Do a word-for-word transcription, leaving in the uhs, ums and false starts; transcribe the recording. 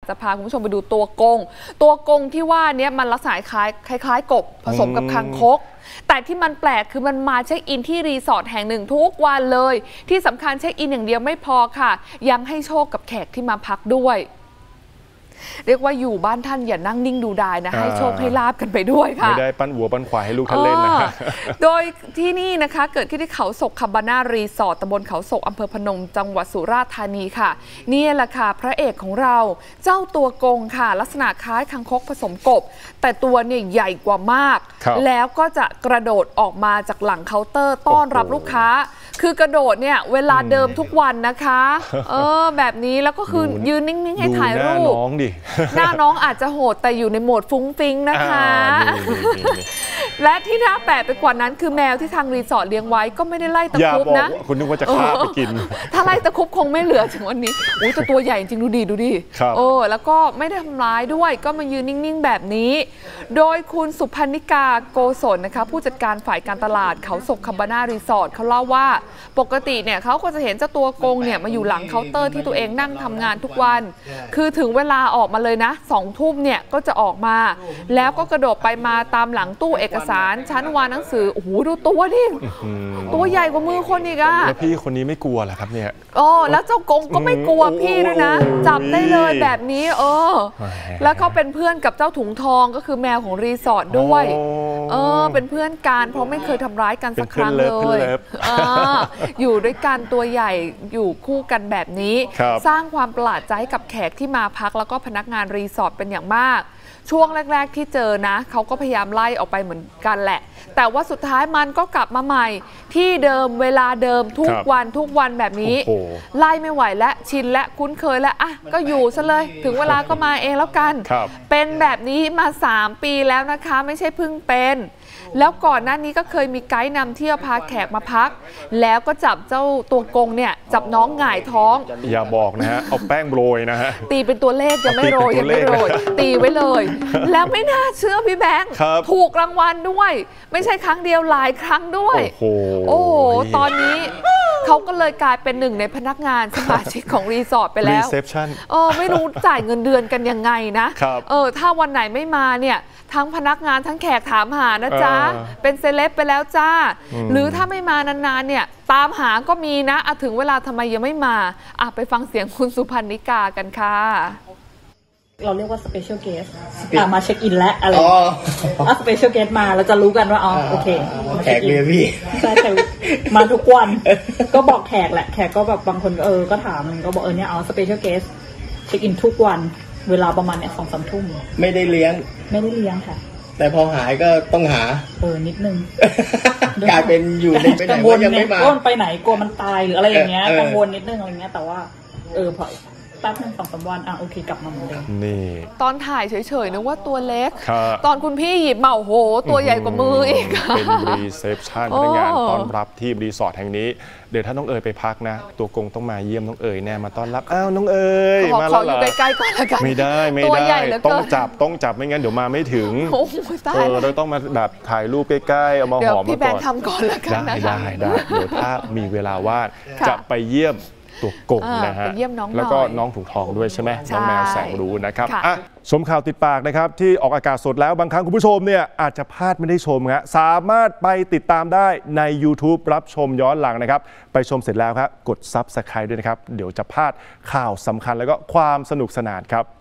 จะพาคุณผู้ชมไปดูตัวกงตัวกงที่ว่านี้มันลักษณะคล้ายคล้ายๆกบผสมกับคางคกแต่ที่มันแปลกคือมันมาเช็คอินที่รีสอร์ทแห่งหนึ่งทุกวันเลยที่สำคัญเช็คอินอย่างเดียวไม่พอค่ะยังให้โชคกับแขกที่มาพักด้วยเรียกว่าอยู่บ้านท่านอย่านั่งนิ่งดูดายนะให้โชคให้ลาบกันไปด้วยค่ะไม่ได้ปั้นวัวปั้นควายให้ลูกท่านเล่นนะโดยที่นี่นะคะเกิดขึ้นที่เขาศกคาบาน่ารีสอร์ทตำบลเขาศกอำเภอพนมจังหวัดสุราษฎร์ธานีค่ะนี่แหละค่ะพระเอกของเราเจ้าตัวกงค่ะลักษณะคล้ายคางคกผสมกบแต่ตัวเนี่ยใหญ่กว่ามากแล้วก็จะกระโดดออกมาจากหลังเคาน์เตอร์ต้อนรับลูกค้าคือกระโดดเนี่ยเวลาเดิมทุกวันนะคะเออแบบนี้แล้วก็คือยืนนิ่งๆให้ถ่ายรูปหน้าน้องดิหน้าน้องอาจจะโหดแต่อยู่ในโหมดฟุ้งฟิ้งนะคะและที่น่าแปลกไปกว่านั้นคือแมวที่ทางรีสอร์ทเลี้ยงไว้ก็ไม่ได้ไล่ตะคุบนะคุณนึกว่าจะฆ่าไปกินถ้าไล่ตะคุบคงไม่เหลือถึงวันนี้โอ้แต่ตัวใหญ่จริงดูดีดูดิโอ้แล้วก็ไม่ได้ทำร้ายด้วยก็มายืนนิ่งๆแบบนี้โดยคุณสุพรรณิกาโกศลนะคะผู้จัดการฝ่ายการตลาดเขาศกคาบาน่ารีสอร์ทเขาเล่าว่าปกติเนี่ยเขาก็จะเห็นเจ้าตัวกงเนี่ยมาอยู่หลังเคาน์เตอร์ที่ตัวเองนั่งทำงานทุกวันคือถึงเวลาออกมาเลยนะสองทุ่มเนี่ยก็จะออกมาแล้วก็กระโดดไปมาตามหลังตู้เอกสารชั้นวางหนังสือโอ้โหดูตัวดิตัวใหญ่กว่ามือคนอีกอะแล้วพี่คนนี้ไม่กลัวเหรอครับเนี่ยโอ้แล้วเจ้ากงก็ไม่กลัวพี่ด้วยนะจับได้เลยแบบนี้เออแล้วเขาเป็นเพื่อนกับเจ้าถุงทองก็คือแมวของรีสอร์ทด้วยเออเป็นเพื่อนกันเพราะไม่เคยทำร้ายกันสักครั้งเลยอยู่ด้วยกันตัวใหญ่อยู่คู่กันแบบนี้สร้างความประหลาดใจกับแขกที่มาพักแล้วก็พนักงานรีสอร์ทเป็นอย่างมากช่วงแรกๆที่เจอนะเขาก็พยายามไล่ออกไปเหมือนกันแหละแต่ว่าสุดท้ายมันก็กลับมาใหม่ที่เดิมเวลาเดิมทุกวันทุกวันแบบนี้ไล่ไม่ไหวและชินและคุ้นเคยแล้วอ่ะก็อยู่ซะเลยถึงเวลาก็มาเองแล้วกันเป็นแบบนี้มาสามปีแล้วนะคะไม่ใช่เพิ่งเป็นแล้วก่อนหน้านี้ก็เคยมีไกด์นำเที่ยวพาแขกมาพักแล้วก็จับเจ้าตัวกงเนี่ยจับน้องหงายท้องอย่าบอกนะฮะเอาแป้งโรยนะฮะตีเป็นตัวเลขยังไม่โรยยังไม่โรยตีไว้เลยแล้วไม่น่าเชื่อพี่แบงค์ถูกรางวัลด้วยไม่ใช่ครั้งเดียวหลายครั้งด้วยโอ้โหตอนนี้เขาก็เลยกลายเป็นหนึ่งในพนักงานสมาชิกของรีสอร์ทไปแล้วเออไม่รู้จ่ายเงินเดือนกันยังไงนะเออถ้าวันไหนไม่มาเนี่ยทั้งพนักงานทั้งแขกถามหานะจ๊ะเป็นเซเลบไปแล้วจ้าหรือถ้าไม่มานานๆเนี่ยตามหาก็มีนะอะถึงเวลาทำไมยังไม่มาอ่ะไปฟังเสียงคุณสุพรรณิกากันค่ะเราเรียกว่าสเปเชียลเกสอ่ะมาเช็คอินและอะไรอ่ะสเปเชียลเกสมาเราจะรู้กันว่าอ๋อโอเคแขกเรียพี่ใช่แขกมาทุกวันก็บอกแขกแหละแขกก็แบบบางคนเออก็ถามมันก็บอกเออเนี่ยอ๋อสเปเชียลเกสเช็คอินทุกวันเวลาประมาณเนี่ยสองสามทุ่มไม่ได้เลี้ยงไม่ได้เลี้ยงค่ะแต่พอหายก็ต้องหาเออนิดนึงกลายเป็นอยู่ในไปไหนว่ายังไม่มาก้นไปไหนกลัวมันตายหรืออะไรอย่างเงี้ยกังวลนิดนึงอะไรเงี้ยแต่ว่าเออพอแป๊บนึงสองสามวันอ่ะโอเคกลับมาเหมือนเดิมนี่ตอนถ่ายเฉยๆนึกว่าตัวเล็กตอนคุณพี่หยิบมาโอ้โหตัวใหญ่กว่ามืออีกเป็นรีเซพชันพนักงานต้อนรับที่รีสอร์ทแห่งนี้เดี๋ยวถ้าน้องเอ๋ยไปพักนะตัวกงต้องมาเยี่ยมน้องเอ๋ยแน่มาต้อนรับอ้าวน้องเอ๋ยมาแล้วเหรออยู่ใกล้ๆก่อนละกันไม่ได้ไม่ได้ต้องจับต้องจับไม่งั้นเดี๋ยวมาไม่ถึงโอ้โหตายเราต้องมาแบบถ่ายรูปใกล้ๆเอามาหอมมาก่อนพี่แบงค์ทำก่อนละกันนะคะได้ได้เดี๋ยวถ้ามีเวลาว่างจะไปเยี่ยมตัวกงนะฮะแล้วก็น้องถุงทองด้วยใช่ไหมน้องแมวแสงรู้นะครับชมข่าวติดปากนะครับที่ออกอากาศสดแล้วบางครั้งคุณผู้ชมเนี่ยอาจจะพลาดไม่ได้ชมครับสามารถไปติดตามได้ใน ยูทูบ รับชมย้อนหลังนะครับไปชมเสร็จแล้วครับกด ซับสไครบ์ ด้วยนะครับเดี๋ยวจะพลาดข่าวสำคัญแล้วก็ความสนุกสนานครับ